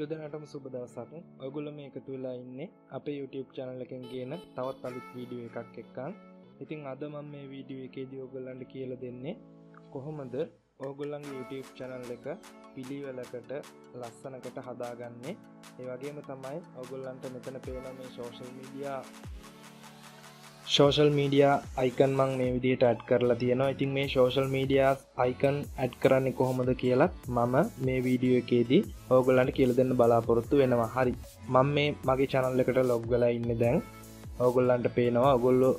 සියලුදෙනාටම සුබ දවසක්. ඔයගොල්ලෝ මේ එකතු වෙලා ඉන්නේ අපේ YouTube channel එකෙන් ගේන තවත් අලුත් වීඩියෝ එකක් එක්කන්. ඉතින් අද මම මේ වීඩියෝ එකේදී ඔයගොල්ලන්ට කියලා දෙන්නේ කොහොමද ඔයගොල්ලන්ගේ YouTube channel එක පිළිවෙලකට ලස්සනකට හදාගන්නේ. ඒ වගේම තමයි ඔයගොල්ලන්ට මෙතන පේන මේ social media icon මම මේ විදිහට add කරලා තියෙනවා. ඉතින් මේ social media icon add කරන්නේ කොහොමද කියලා මම මේ වීඩියෝ එකේදී ඔයගොල්ලන්ට කියලා දෙන්න බලාපොරොත්තු වෙනවා. හරි. මම මේ මගේ channel එකට log වෙලා ඉන්නේ දැන්. ඔයගොල්ලන්ට පේනවා. ඔයගොල්ලෝ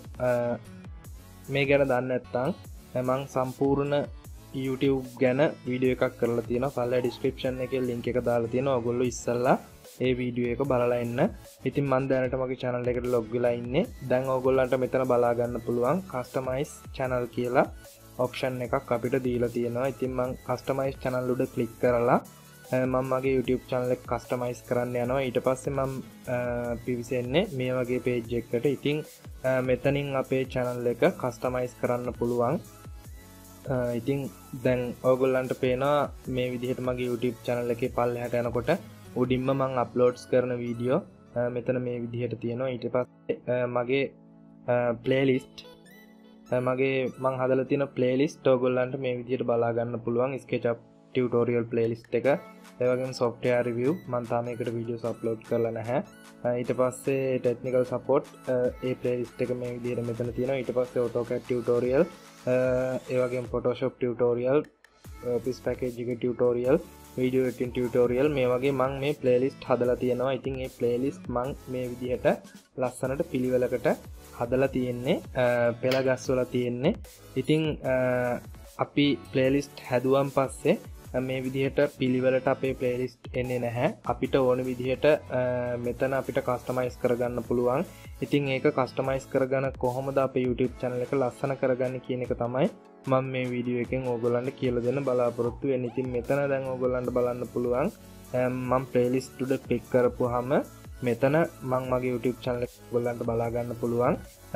මේ ගැන දන්නේ නැත්නම් මම සම්පූර්ණ YouTube ගැන වීඩියෝ එකක් කරලා තියෙනවා. පල්ලා description එකේ link එක දාලා තියෙනවා. ඔයගොල්ලෝ ඉස්සල්ලා ඒ වීඩියෝ එක බලලා එන්න. ඉතින් මම දැනට මගේ channel එකට log වෙලා ඉන්නේ. දැන් ඔයගොල්ලන්ට මෙතන බලා ගන්න පුළුවන් customize channel කියලා option එකක් අපිට දීලා තියෙනවා. ඉතින් මම customize channel උඩ click කරලා මම මගේ YouTube channel එක customize කරන්න යනවා. ඊට පස්සේ මම පිවිසෙන්නේ මේ වගේ page එකකට. ඉතින් මෙතනින් අපේ channel එක customize කරන්න පුළුවන්. ඉතින් දැන් ඔයගොල්ලන්ට පේනවා මේ විදිහට මගේ YouTube channel එකේ පල්ලෙහාට යනකොට උඩින්ම මම අප්ලෝඩ්ස් කරන වීඩියෝ මෙතන මේ විදිහට තියෙනවා. ඊට පස්සේ මගේ ප්ලේලිස්ට් මගේ මම හදලා තියෙන ප්ලේලිස්ට් ඔයගොල්ලන්ට මේ විදිහට බලා ගන්න පුළුවන්. SketchUp tutorial playlist එක. ඒ වගේම software review මම තාම ඒකට වීඩියෝස් අප්ලෝඩ් කරලා නැහැ. ඊට පස්සේ technical support ඒ playlist එක මේ විදිහට මෙතන තියෙනවා. ඊට පස්සේ AutoCAD tutorial ඒ වගේම Photoshop tutorial office package එක tutorial video editing tutorial මේ වගේ මම මේ playlist හදලා තියෙනවා. ඉතින් මේ playlist මම මේ විදිහට ලස්සනට පිළිවෙලකට හදලා තියෙන්නේ පෙළ ගස්වලා තියෙන්නේ. ඉතින් අපි playlist හැදුවන් පස්සේ මේ විදිහට පිළිවෙලට අපේ playlist එන්නේ නැහැ. අපිට ඕන විදිහට මෙතන අපිට customize කරගන්න පුළුවන්. ඉතින් ඒක customize කරගන්න කොහොමද අපේ YouTube channel එක ලස්සන කරගන්නේ කියන එක තමයි මම මේ වීඩියෝ එකෙන් ඕගොල්ලන්ට කියලා දෙන්න බලාපොරොත්තු වෙන්නේ. ඉතින් මෙතන දැන් ඕගොල්ලන්ට බලන්න පුළුවන් මම playlist උඩ click කරපුවාම මෙතන මම මගේ YouTube channel එක ඕගොල්ලන්ට බලා ගන්න පුළුවන්.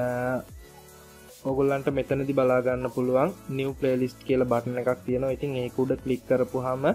ඕගොල්ලන්ට මෙතනදී බලා ගන්න පුළුවන් new playlist කියලා බටන් එකක් තියෙනවා. ඉතින් ඒක උඩ click කරපුවාම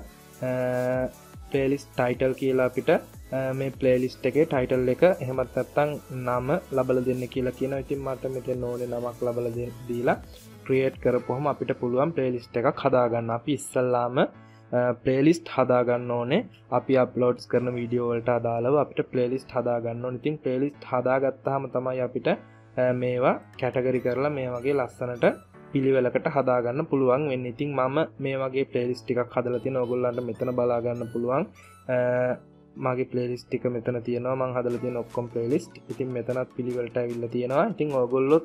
playlist title කියලා අපිට මේ playlist එකේ title එක එහෙමත් නැත්නම් නම ලබලා දෙන්න කියලා කියනවා. ඉතින් මට මෙතන ඕනේ නමක් ලබලා දීලා create කරපුවම අපිට පුළුවන් playlist එකක් හදාගන්න. අපි ඉස්සල්ලාම playlist හදාගන්න ඕනේ. අපි uploads කරන වීඩියෝ වලට අදාළව අපිට playlist හදාගන්න ඕනේ. ඉතින් playlist හදාගත්තාම තමයි අපිට මේවා category කරලා මේ වගේ ලස්සනට පිළිවෙලකට හදාගන්න පුළුවන් වෙන්නේ. ඉතින් මම මේ වගේ playlist ටිකක් හදලා තියෙනවා. ඔයගොල්ලන්ට මෙතන බලා ගන්න පුළුවන්. මගේ playlist එක මෙතන තියෙනවා. මම හදලා තියෙන ඔක්කොම playlist. ඉතින් මෙතනත් පිළිවෙලට ඇවිල්ලා තියෙනවා. ඉතින් ඔයගොල්ලොත්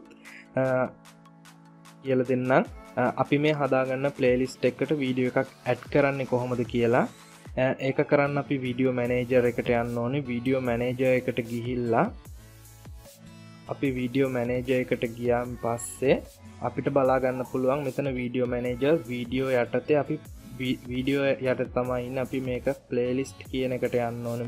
කියලා දෙන්නම් අපි මේ හදාගන්න playlist එකට වීඩියෝ එකක් add කරන්නේ කොහොමද කියලා. ඒක කරන්න අපි video manager එකට යන්න ඕනේ. video manager එකට ගිහිල්ලා අපි video manager එකට ගියාන් පස්සේ අපිට බලා ගන්න පුළුවන් මෙතන video manager video යටතේ අපි video යට තමයි ඉන්නේ. අපි මේක playlist කියන එකට යන්න ඕනේ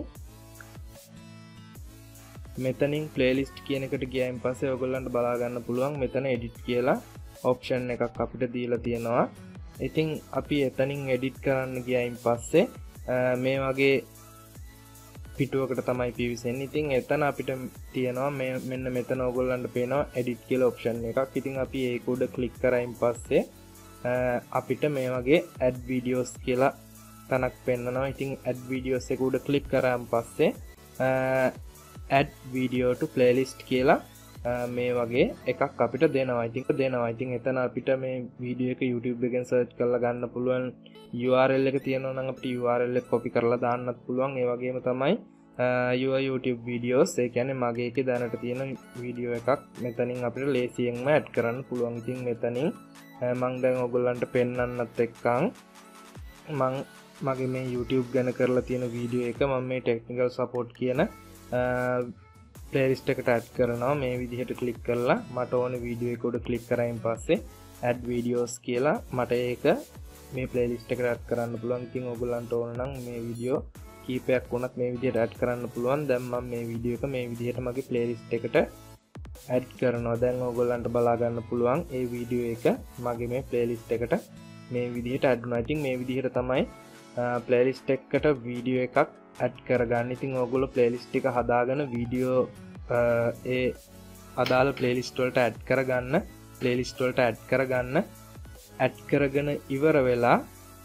මෙතනින් playlist කියන එකට ගියායින් පස්සේ ඔයගොල්ලන්ට බලා ගන්න පුළුවන් මෙතන edit කියලා option එකක් අපිට දීලා තියෙනවා. ඉතින් අපි එතනින් edit කරන්න ගියායින් පස්සේ මේ වගේ පිටුවකට තමයි පිවිසෙන්නේ. ඉතින් එතන අපිට තියෙනවා මෙන්න මෙතන ඔයගොල්ලන්ට පේනවා edit කියලා option එකක්. ඉතින් අපි ඒක උඩ click කරායින් පස්සේ අපිට මේ වගේ add videos කියලා තැනක් පෙන්නනවා. ඉතින් add videos එක උඩ click කරාන් පස්සේ add video to playlist කියලා මේ වගේ එකක් අපිට දෙනවා. ඉතින් එතන අපිට මේ වීඩියෝ එක YouTube එකෙන් search කරලා ගන්න පුළුවන්. URL එක තියෙනවා නම් අපිට URL එක copy කරලා දාන්නත් පුළුවන්. ඒ වගේම තමයි your YouTube videos ඒ කියන්නේ මගේ එකේ දැනට තියෙන වීඩියෝ එකක් මෙතනින් අපිට ලේසියෙන්ම add කරන්න පුළුවන්. ඉතින් මෙතනින් මම දැන් ඔයගොල්ලන්ට පෙන්නන්නත් එක්කන් මගේ මේ YouTube ගැන කරලා තියෙන වීඩියෝ එක මම මේ technical support කියන playlist එකට add කරනවා. මේ විදිහට click කරලා මට ඕන වීඩියෝ එක උඩ click කරායින් පස්සේ add videos කියලා මට ඒක මේ playlist එකට add කරන්න පුළුවන්. ඉතින් ඔයගොල්ලන්ට ඕන නම් මේ වීඩියෝ කීපයක් වුණත් මේ විදිහට add කරන්න පුළුවන්. දැන් මම මේ වීඩියෝ එක මේ විදිහට මගේ playlist එකට add කරනවා. දැන් ඔයගොල්ලන්ට බලා ගන්න පුළුවන් ඒ වීඩියෝ එක මගේ මේ playlist එකට මේ විදිහට add වුණා. ඉතින් මේ විදිහට තමයි playlist එකකට වීඩියෝ එකක් ඇඩ් කරගන්න. ඉතින් ඔයගොල්ලෝ ප්ලේලිස්ට් එක හදාගෙන වීඩියෝ ඒ අදාළ ප්ලේලිස්ට් වලට ඇඩ් කරගන්න. ප්ලේලිස්ට් වලට ඇඩ් කරගන්න. ඇඩ් කරගෙන ඉවර වෙලා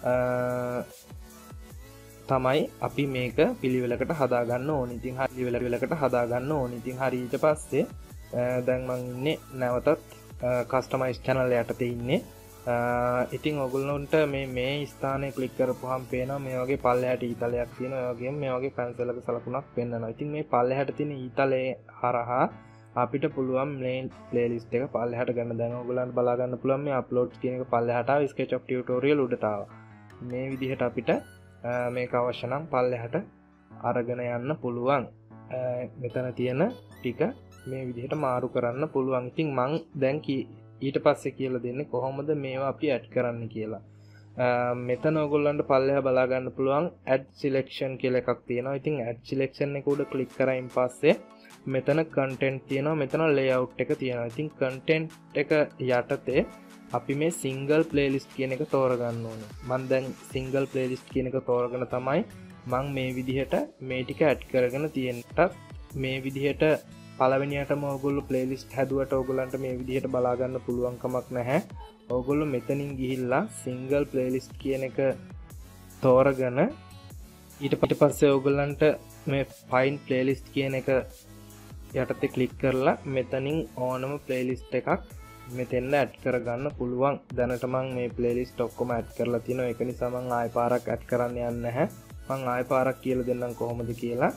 තමයි අපි මේක පිළිවෙලකට හදාගන්න ඕනේ. ඉතින් හරි පිළිවෙලකට හදාගන්න ඕනේ. ඉතින් හරි ඊට පස්සේ දැන් මම ඉන්නේ නැවතත් කස්ටමයිස් channel යටතේ ඉන්නේ. ඉතින් ඔයගොල්ලන්ට මේ ස්ථානයේ ක්ලික් කරපුවාම පේනවා මේ වගේ පල්ලෙහාට ඊතලයක් තියෙනවා. ඒ වගේම මේ වගේ පැන්සලක සලකුණක් පෙන්වනවා. ඉතින් මේ පල්ලෙහාට තියෙන ඊතලයේ හරහා අපිට පුළුවන් මේ ප්ලේලිස්ට් එක පල්ලෙහාට ගන්න. දැන් ඔයගොල්ලන්ට බලා ගන්න පුළුවන් මේ අප්ලෝඩ්ස් කියන එක පල්ලෙහාට ආව SketchUp ටියුටෝරියල් උඩට ආවා. මේ විදිහට අපිට මේක අවශ්‍ය නම් පල්ලෙහාට අරගෙන යන්න පුළුවන්. මෙතන තියෙන ටික මේ විදිහට මාරු කරන්න පුළුවන්. ඉතින් මං දැන් ඊට පස්සේ කියලා දෙන්නේ කොහොමද මේවා අපි ඇඩ් කරන්න කියලා. මෙතන ඔයගොල්ලන්ට පල්ලෙහා බලා ගන්න පුළුවන් add selection කියලා එකක් තියෙනවා. ඉතින් add selection එක උඩ ක්ලික් කරායින් පස්සේ මෙතන content තියෙනවා, මෙතන layout එක තියෙනවා. ඉතින් content එක යටතේ අපි මේ single playlist කියන එක තෝරගන්න ඕනේ. මම දැන් single playlist කියන එක තෝරගෙන තමයි මම මේ විදිහට මේ ටික ඇඩ් කරගෙන තියෙන්නත් මේ විදිහට පළවෙනියටම ඔයගොල්ලෝ ප්ලේලිස්ට් හැදුවට ඔයගොල්ලන්ට මේ විදිහට බලා ගන්න පුළුවන් කමක් නැහැ. ඔයගොල්ලෝ මෙතනින් ගිහිල්ලා single playlist කියන එක තෝරගෙන ඊට පස්සේ ඔයගොල්ලන්ට මේ find playlist කියන එක යටතේ ක්ලික් කරලා මෙතනින් ඕනම playlist එකක් මෙතෙන්ද ඇඩ් කරගන්න පුළුවන්. දැනට මම මේ playlist ඔක්කොම ඇඩ් කරලා තිනවා. ඒක නිසා මම ආයෙ පාරක් ඇඩ් කරන්න යන්නේ නැහැ. මම ආයෙ පාරක් කියලා දෙන්නම් කොහොමද කියලා.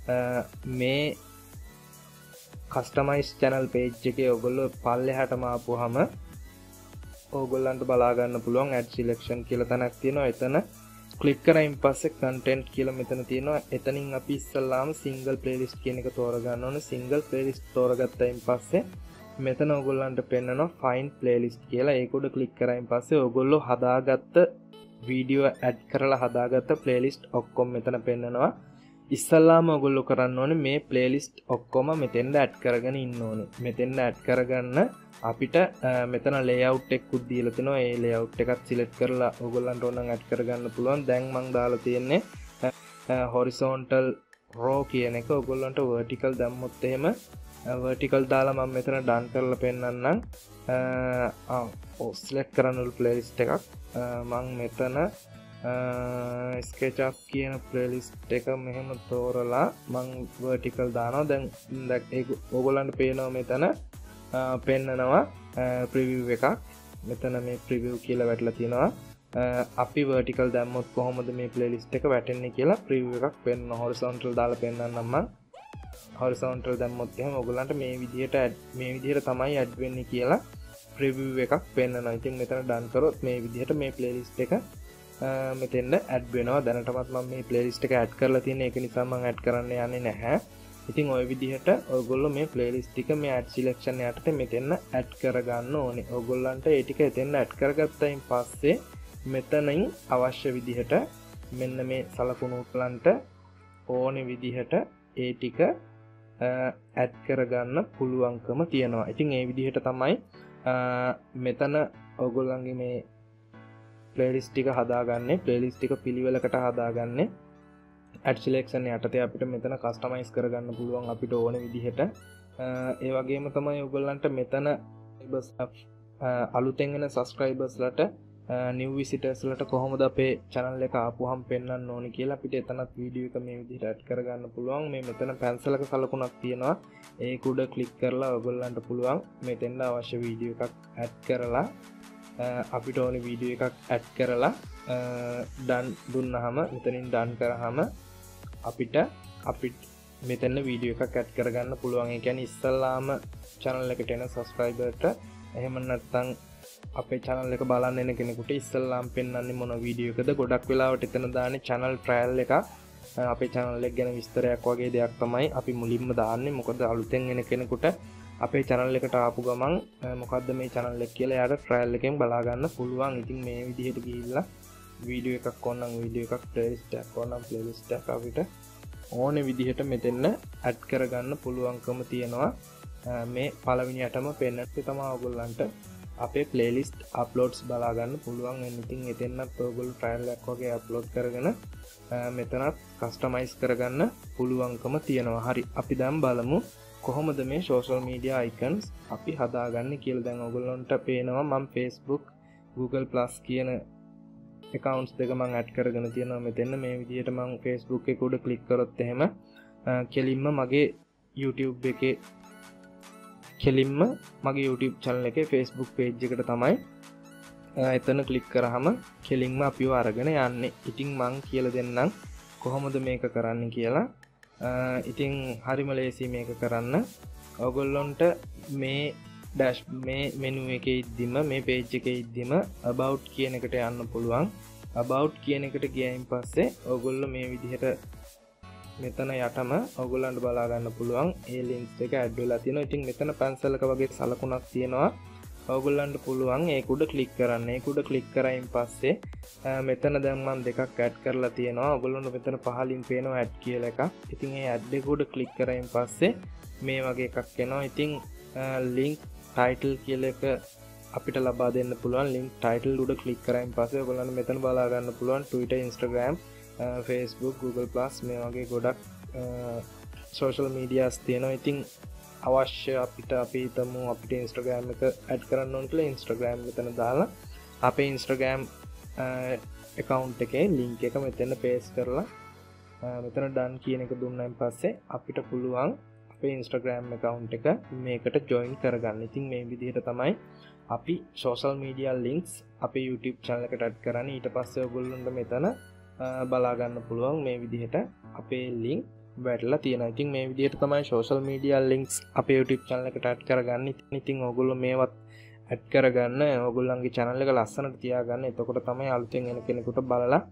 මේ කස්ටමයිස් channel page එකේ ඔයගොල්ලෝ පල්ලෙහාටම ආපුවාම ඕගොල්ලන්ට බලා ගන්න පුළුවන් add selection කියලා තැනක් තියෙනවා. එතන ක්ලික් කරායින් පස්සේ content කියලා මෙතන තියෙනවා. එතනින් අපි ඉස්සල්ලාම single playlist කියන එක තෝරගන්න ඕනේ. single playlist තෝරගත්තයින් පස්සේ මෙතන ඔයගොල්ලන්ට පෙන්නනවා find playlist කියලා. ඒක උඩ ක්ලික් කරායින් පස්සේ ඔයගොල්ලෝ හදාගත්ත වීඩියෝ ඇඩ් කරලා හදාගත්ත playlist ඔක්කොම මෙතන පෙන්නනවා. ඉස්සල්ලාම ඔයගොල්ලෝ කරන්න ඕනේ මේ ප්ලේලිස්ට් ඔක්කොම මෙතෙන්ද ඇඩ් කරගෙන ඉන්න ඕනේ. මෙතෙන්ද ඇඩ් කරගන්න අපිට මෙතන layout එකකුත් දීලා තිනවා. ඒ layout එකත් select කරලා ඔයගොල්ලන්ට ඕන නම් ඇඩ් කරගන්න පුළුවන්. දැන් මම දාලා තියෙන්නේ horizontal row කියන එක. ඔයගොල්ලන්ට vertical දැම්මොත් එහෙම vertical දාලා මම මෙතන done කරලා පෙන්නන්නම්. select කරන්න playlist එකක් මම මෙතන SketchUp කියන playlist එක මෙහෙම තෝරලා මං vertical දානවා. දැන් ඒක ඕගොල්ලන්ට පේනවා මෙතන පෙන්නනවා preview එකක්. මෙතන මේ preview කියලා වැටලා තියෙනවා. අපි vertical දැම්මොත් කොහොමද මේ playlist එක වැටෙන්නේ කියලා preview එකක් පෙන්නනවා. horizontal දාලා පෙන්නන්නම් මම. horizontal දැම්මොත් එහෙම ඕගොල්ලන්ට මේ විදිහට තමයි add වෙන්නේ කියලා preview එකක් පෙන්නනවා. ඉතින් මෙතන done කරොත් මේ විදිහට මේ playlist එක මෙතෙන්ද ඇඩ් වෙනවා. දැනටමත් මම මේ ප්ලේලිස්ට් එක ඇඩ් කරලා තියෙන එක නිසා මම ඇඩ් කරන්න යන්නේ නැහැ. ඉතින් ওই විදිහට ඔයගොල්ලෝ මේ ප්ලේලිස්ට් ටික මේ ඇඩ් සිලෙක්ෂන් යටතේ මෙතෙන් ඇඩ් කරගන්න ඕනේ. ඔයගොල්ලන්ට ඒ ටික එතෙන් ඇඩ් කරගත්තයින් පස්සේ මෙතනින් අවශ්‍ය විදිහට මෙන්න මේ සලකුණු උත්ලන්ට ඕනේ විදිහට ඒ ටික ඇඩ් කරගන්න පුළුවන්කම තියෙනවා. ඉතින් ඒ විදිහට තමයි මෙතන ඔයගොල්ලන්ගේ මේ playlist එක හදාගන්නේ. playlist එක පිළිවෙලකට හදාගන්නේ. add selection යටතේ අපිට මෙතන customize කරගන්න පුළුවන් අපිට ඕන විදිහට. ඒ වගේම තමයි ඔයගොල්ලන්ට මෙතන අලුතෙන් එන subscribers ලට new visitors ලට කොහොමද අපේ channel එක ආපුවහම පෙන්වන්න ඕනේ කියලා අපිට එතනත් වීඩියෝ එක මේ විදිහට add කරගන්න පුළුවන්. මේ මෙතන පැන්සලක සලකුණක් තියෙනවා. ඒක උඩ click කරලා ඔයගොල්ලන්ට පුළුවන් මෙතෙන්ද අවශ්‍ය වීඩියෝ එකක් add කරලා අපිට ඕන වීඩියෝ එකක් ඇඩ් කරලා done දුන්නාම මෙතනින් done කරාම අපිට මෙතන වීඩියෝ එකක් ඇඩ් කරගන්න පුළුවන්. ඒ කියන්නේ ඉස්සල්ලාම channel එකට එන subscriberට එහෙම නැත්නම් අපේ channel එක බලන්න එන කෙනෙකුට ඉස්සල්ලාම පෙන්වන්නේ මොන වීඩියෝ එකද. ගොඩක් වෙලාවට එතන දාන්නේ channel trial එකක්. අපේ channel එක ගැන විස්තරයක් වගේ දෙයක් තමයි අපි මුලින්ම දාන්නේ. මොකද අලුතෙන් එන කෙනෙකුට අපේ channel එකට ආපු ගමන් මොකද්ද මේ channel එක කියලා එයාට trial එකෙන් බලා ගන්න පුළුවන්. ඉතින් මේ විදිහට ගිහිල්ලා වීඩියෝ එකක් ඕනනම් වීඩියෝ එකක්, playlist එකක් ඕනනම් playlist එකක් අපිට ඕනේ විදිහට මෙතෙන්න ඇඩ් කරගන්න පුළුවන්කම තියෙනවා. මේ පළවෙනියටම පෙන්නත් තමයි ඔයගොල්ලන්ට අපේ ප්ලේලිස්ට් අප්ලෝඩ්ස් බලා ගන්න පුළුවන්. ඉතින් එතෙන්නත් ඔයගොල්ලෝ ට්‍රයල් එකක් වගේ අප්ලෝඩ් කරගෙන මෙතනත් කස්ටමයිස් කරගන්න පුළුවන්කම තියෙනවා. හරි, අපි දැන් බලමු කොහොමද මේ social media icons අපි හදාගන්නේ කියලා. දැන් ඔයගොල්ලන්ට පේනවා මම Facebook, Google Plus කියන accounts දෙක මම add කරගෙන තියෙනවා මෙතන. මේ විදිහට මම Facebook එක උඩ click කරොත් එහෙම කෙලින්ම මගේ YouTube එකේ මගේ YouTube channel එකේ Facebook page එකට තමයි එතන click කරාම කෙලින්ම අපිව අරගෙන යන්නේ. ඉතින් මං කියලා දෙන්නම් කොහොමද මේක කරන්න කියලා. ඉතින් හරිම ලේසි මේක කරන්න. ඔයගොල්ලන්ට මේ menu එකේ ඉද්දිම මේ page එකේ ඉද්දිම about කියන එකට යන්න පුළුවන්. about කියන එකට ගියයින් පස්සේ ඔයගොල්ලෝ මේ විදිහට මෙතන යටම ඔයගොල්ලන්ට බලා ගන්න පුළුවන් ඒ links එක add වෙලා තියෙනවා. ඉතින් මෙතන පැන්සලක වගේ සලකුණක් තියෙනවා. ඔයගොල්ලන්ට පුළුවන් ඒක උඩ ක්ලික් කරන්න. ඒක උඩ ක්ලික් කරායින් පස්සේ මෙතන දැන් මම දෙකක් ඇඩ් කරලා තියෙනවා. ඔයගොල්ලන්ට මෙතන පහලින් පේනවා ඇඩ් කියලා එකක්. ඉතින් ඒ ඇඩ් එක උඩ ක්ලික් කරායින් පස්සේ මේ වගේ එකක් එනවා. ඉතින් link title කියලා එක අපිට ලබා දෙන්න පුළුවන්. link title උඩ ක්ලික් කරායින් පස්සේ ඔයගොල්ලන්ට මෙතන බලා ගන්න පුළුවන් Twitter, Instagram, Facebook, Google Plus මේ වගේ ගොඩක් social medias තියෙනවා. ඉතින් අවශ්‍ය අපිට අපි හිතමු අපිට Instagram එක add කරන්න ඕන කියලා Instagram මෙතන දාලා අපේ Instagram account එකේ link එක මෙතන paste කරලා මෙතන done කියන එක දුන්නාන් පස්සේ අපිට පුළුවන් අපේ Instagram account එක මේකට join කරගන්න. ඉතින් මේ විදිහට තමයි අපි social media links අපේ YouTube channel එකට add කරන්නේ. ඊට පස්සේ ඔයගොල්ලන්ට මෙතන බලා ගන්න පුළුවන් මේ විදිහට අපේ link වැටලා තියෙනවා. ඉතින් මේ විදිහට තමයි social media links අපේ YouTube channel එකට add කරගන්නේ. ඉතින් ඔයගොල්ලෝ මේවත් add කරගන්න ඔයගොල්ලන්ගේ channel එක ලස්සනට තියාගන්න. එතකොට තමයි අලුතෙන් එන කෙනෙකුට බලලා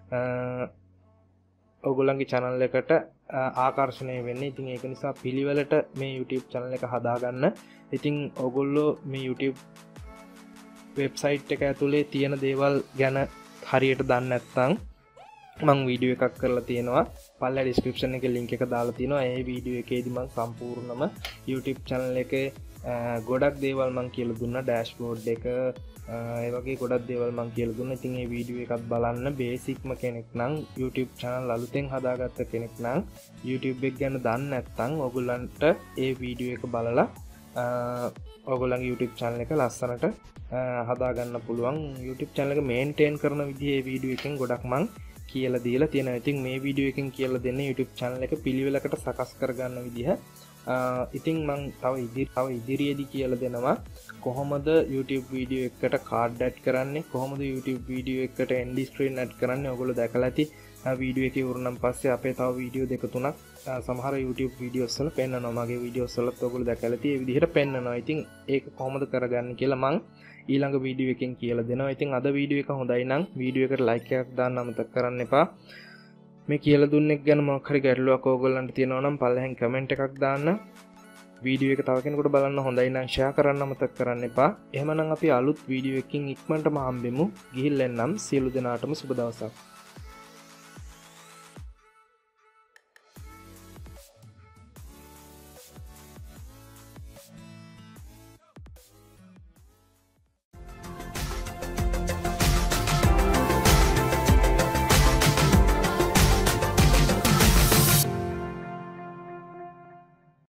ඔයගොල්ලන්ගේ channel එකට ආකර්ෂණය වෙන්නේ. ඉතින් ඒක නිසා පිළිවෙලට මේ YouTube channel එක හදාගන්න. ඉතින් ඔයගොල්ලෝ මේ YouTube website එක ඇතුලේ තියෙන දේවල් ගැන හරියට දන්නේ නැත්නම් මම වීඩියෝ එකක් කරලා තියෙනවා. පල්ලා description එකේ link එක දාලා තියෙනවා. ඒ වීඩියෝ එකේදී මම සම්පූර්ණම YouTube channel එකේ ගොඩක් දේවල් මම කියලා දුන්නා. dashboard එක ඒ වගේ ගොඩක් දේවල් මම කියලා දුන්නා. ඉතින් මේ වීඩියෝ එකත් බලන්න. බේසික්ම කෙනෙක් නම් YouTube channel අලුතෙන් හදාගත්ත කෙනෙක් නම් YouTube එක ගැන දන්නේ නැත්නම් ඔයගොල්ලන්ට ඒ වීඩියෝ එක බලලා ඔයගොල්ලන්ගේ YouTube channel එක ලස්සනට හදාගන්න පුළුවන්. YouTube channel එක maintain කරන විදිහේ වීඩියෝ එකෙන් ගොඩක් මම කියලා දීලා තියෙනවා. ඉතින් මේ වීඩියෝ එකෙන් කියලා දෙන්නේ YouTube channel එක පිළිවෙලකට සකස් කරගන්න විදිහ. ඉතින් මම තව ඉදිරියේදී කියලා දෙනවා කොහොමද YouTube වීඩියෝ එකකට කාඩ් ඇඩ් කරන්නේ, කොහොමද YouTube වීඩියෝ එකකට end screen ඇඩ් කරන්නේ. ඔයගොල්ලෝ දැකලා ඇති වීඩියෝ එකේ උරුනම් පස්සේ අපේ තව වීඩියෝ දෙක තුනක් සමහර YouTube වීඩියෝස් වල පෙන්නනවා. මගේ වීඩියෝස් වලත් ඔයගොල්ලෝ දැකලා ඇති. මේ විදිහට පෙන්නනවා. ඉතින් ඒක කොහොමද කරගන්නේ කියලා මම ඊළඟ වීඩියෝ එකෙන් කියලා දෙනවා. ඉතින් අද වීඩියෝ එක හොඳයි නම් වීඩියෝ එකට ලයික් එකක් දාන්න අමතක කරන්න එපා. මේ කියලා දුන්න එක ගැන මොකක් හරි ගැටලුවක් ඕගොල්ලන්ට තියෙනවා නම් පල්ලෙහෙන් කමෙන්ට් එකක් දාන්න. වීඩියෝ එක තව කෙනෙකුට බලන්න හොඳයි නම් ෂෙයා කරන්න අමතක කරන්න එපා. එහෙමනම් අපි අලුත් වීඩියෝ එකකින් ඉක්මනටම හම්බෙමු. ගිහිල්ලා එන්නම්. සියලු දෙනාටම සුබ දවසක්.